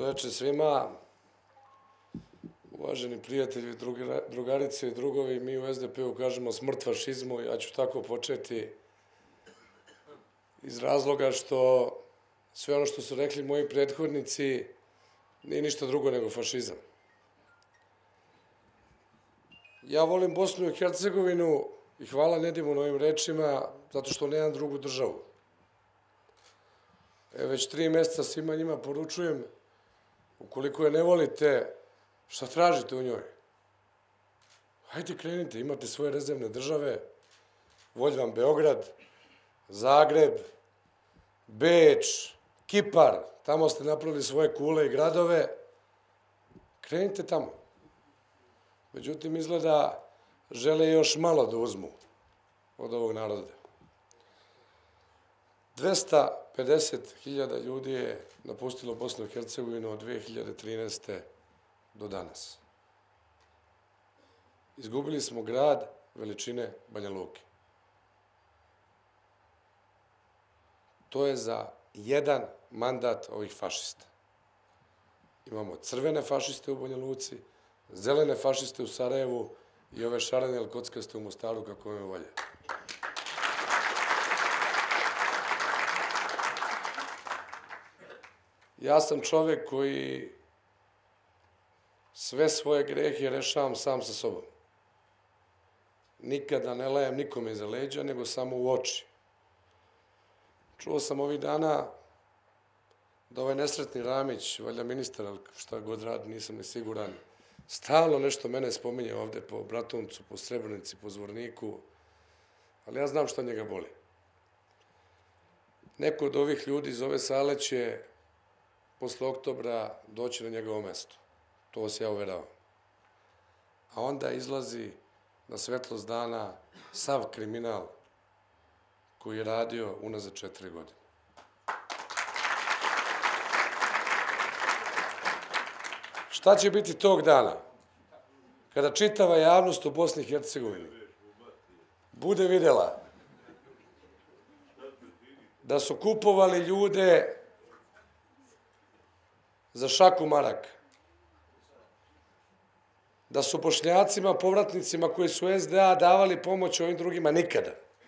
Dobro večer svima. Uvaženi prijatelji, drugarice i drugovi, mi u SDP-u kažemo smrt fašizmu. Ja ću tako početi iz razloga što sve ono što su rekli moji prethodnici nije ništa drugo nego fašizam. Ja volim Bosnu i Hercegovinu i hvala Nedimu na ovim rečima zato što nemam drugu državu. Već 3 meseca svima njima poručujem, ukoliko je ne volite, šta tražite u njoj? Hajde krenite, imate svoje rezervne države, volj vam Beograd, Zagreb, Beč, Kipar, tamo ste napravili svoje kule i gradove, krenite tamo. Međutim, izgleda žele još malo da uzmu od ovog naroda. 250.000 ljudi je napustilo Bosnu i Hercegovinu od 2013. do danas. Izgubili smo grad veličine Banja Luke. To je za jedan mandat ovih fašista. Imamo crvene fašiste u Banja Luci, zelene fašiste u Sarajevu i ove šarene ili kockaste u Mostaru kako vam je volje. Ja sam čovek koji sve svoje grehe rešavam sam sa sobom. Nikada ne lajem nikome iza leđa, nego samo u oči. Čuo sam ovih dana da ovaj nesretni Ramić, valjda ministar, ali šta god radi, nisam ni siguran, stalno nešto mene spominje ovde po Bratuncu, po Srebrenici, po Zvorniku, ali ja znam šta njega boli. Neko od ovih ljudi iz ove sale će posle oktobra doći na njegovo mesto. To vas ja uveravam. A onda izlazi na svetlost dana sav kriminal koji je radio unazad 4 godine. Šta će biti tog dana? Kada čitava javnost u Bosni i Hercegovini bude videla da su kupovali ljude za šaku maraka, da su Bošnjacima, povratnicima koji su SDA davali pomoć ovim drugima nikada.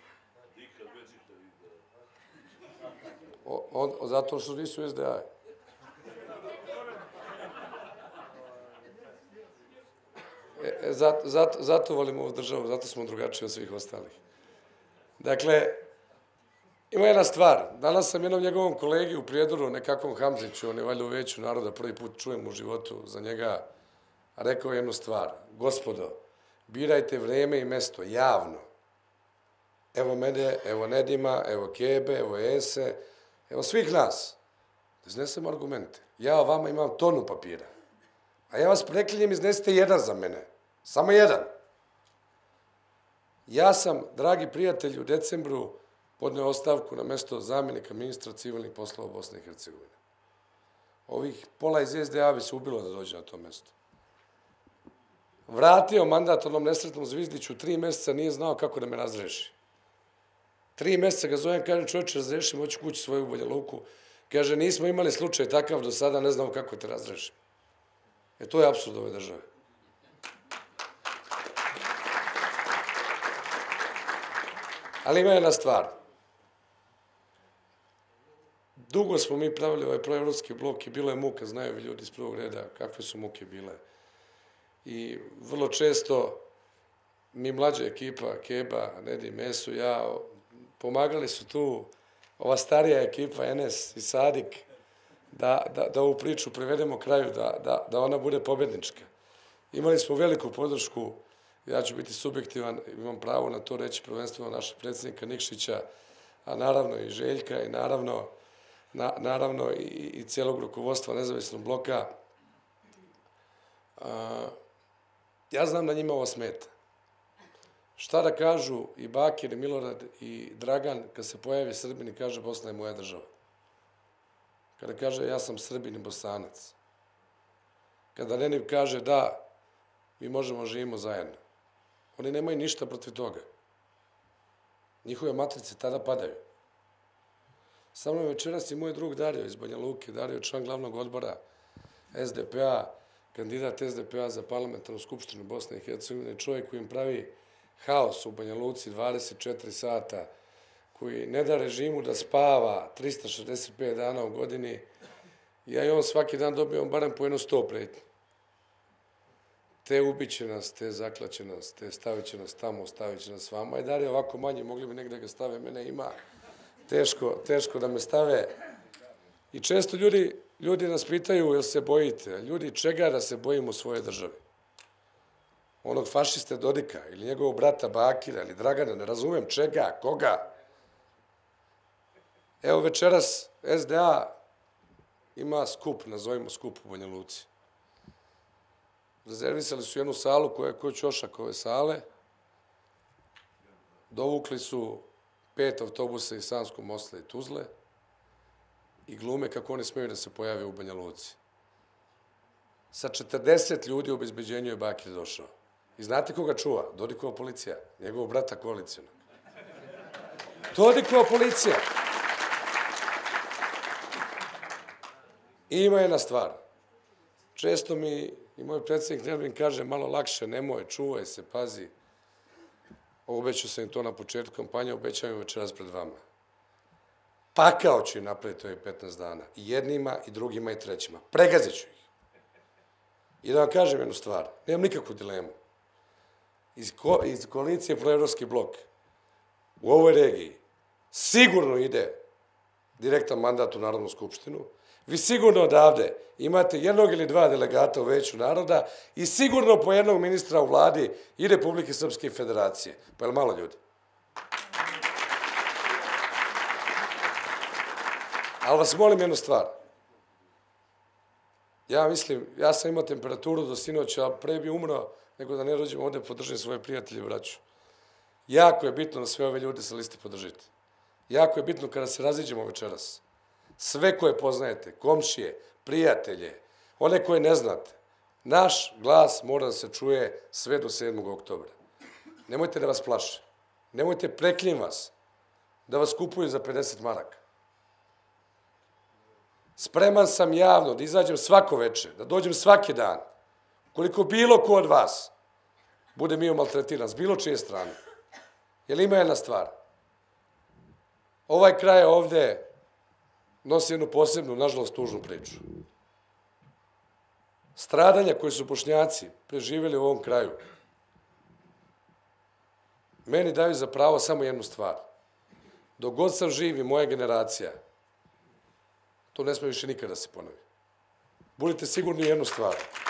Zato što nisu SDA. Zato volimo ovu državu, zato smo drugačiji od svih ostalih. Dakle, ima jedna stvar. Danas sam jednom njegovom kolegi u Prijedoru, nekakvom Hamziću, on je valjda u Veću naroda, prvi put čujem u životu za njega, rekao jednu stvar. Gospodo, birajte vreme i mesto, javno. Evo mene, evo Nedima, evo Kebe, evo Ese, evo svih nas. Da iznesemo argumente. Ja o vama imam tonu papira. A ja vas preklinjem, iznesite jedan za mene. Samo jedan. Ja sam, dragi prijatelji, u decembru podneo ostavku na mesto zamjenika ministra civilnih poslova Bosne i Hercegovine. Ovih pola iz SDA bi se ubilo da dođe na to mesto. Vratio mandat onom nesretnom Zvizdiću, 3 meseca nije znao kako da me razreši. 3 meseca ga zovem, kaže čovječe razrešim, hoću kući svoju u Banja Luku. Kaže nismo imali slučaj takav do sada, ne znamo kako te razrešim. To je apsurd ove države. Ali ima jedna stvar. Dugo smo mi pravili ovaj proevropski blok i bilo je muka, znaju ljudi iz prvog reda kakve su muke bile. I vrlo često mi mlađa ekipa, Keba, Nedim, Esu, ja, pomagali su tu ova starija ekipa, Enes i Sadik, da ovu priču privedemo kraju, da ona bude pobednička. Imali smo veliku podršku, ja ću biti subjektivan, imam pravo na to reći prvenstveno našeg predsjednika Nikšića, a naravno i Željka i naravno i cijelog rukovodstva nezavisnog bloka. Ja znam da njima ovo smeta. Šta da kažu i Bakir, i Milorad, i Dragan, kad se pojavi Srbin i kaže Bosna je moja država. Kada kaže ja sam Srbin i Bosanac. Kada Nenim kaže da, mi možemo živimo zajedno. Oni nemaju ništa protiv toga. Njihove matrice tada padaju. Sa mnom večeras i moj drug Dario iz Banja Luke, Dario član glavnog odbora SDP-a, kandidat SDP-a za parlamentarnu skupštinu Bosne i Hercegovine, čovjek koji im pravi haos u Banja Luci 24 sata, koji ne da režimu da spava 365 dana u godini, ja i on svaki dan dobijamo barem po jedno 100 pretnji. Te ubiće nas, te zaklaće nas, te stavit će nas tamo, stavit će nas vama. I da li je ovako manje, mogli bi negdje ga stave, mene ima teško da me stave. I često ljudi nas pitaju, jel se bojite? Ljudi, čega da se bojimo svoje države? Onog fašiste Dodika ili njegovog brata Bakira ili Dragana, ne razumem čega, koga. Evo večeras SDA ima skup, nazovimo skup u Banja Luci. Rezervisali su jednu salu koja je ko ćošak ove sale. Dovukli su 5 autobusa iz Sanskog Mosta i Tuzle i glume kako oni smeju da se pojave u Banja Luci. Sa 40 ljudi u obezbeđenju je Bakir došao. I znate koga čuva? Dodikova policija, njegovog brata koalicijonog. Dodikova policija. I ima jedna stvar. Često mi i moj predsjednik Nebrin kaže malo lakše, nemoj, čuvaj se, pazi. Obećao sam im to na početku kampanje, obećavam im večeras pred vama. Pakao ću im napraviti ovih 15 dana. I jednima, i drugima, i trećima. Pregazit ću ih. I da vam kažem jednu stvar, nemam nikakvu dilemu. Iz koalicije Proevropski blok u ovoj regiji sigurno ide direktan mandat u Narodnu skupštinu. Vi sigurno odavde imate jednog ili dva delegata u Veću naroda i sigurno po jednog ministra u vladi i Republike Srpske federacije. Pa je li malo ljudi? Ali vas molim jednu stvar. Ja sam imao temperaturu do sinoća, a pre bi umro nego da ne dođem ovde podržim svoje prijatelje i braću. Jako je bitno da sve ove ljude sa liste podržite. Jako je bitno kada se raziđemo večeras. Sve koje poznajete, komšije, prijatelje, one koje ne znate, naš glas mora da se čuje sve do 7. oktobra. Nemojte da vas plaše. Nemojte, preklinjem vas, da vas kupuju za 50 maraka. Spreman sam javno da izađem svako večer, da dođem svaki dan, koliko bilo ko od vas bude bio maltretiran, s bilo čije strane. Jer ima jedna stvar. Ovaj kraj ovde nosi jednu posebnu, nažalost, tužnu priču. Stradanja koje su Bošnjaci preživjeli u ovom kraju meni daju za pravo samo jednu stvar. Dok god sam živ i moja generacija, to ne sme više nikada da se ponovi. Budite sigurni u jednu stvar.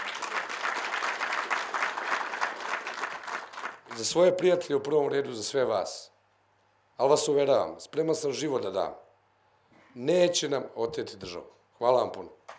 Za svoje prijatelje u prvom redu, za sve vas. Ali vas uveravam, spreman sam život da dam. Neće nam oteti državu. Hvala vam puno.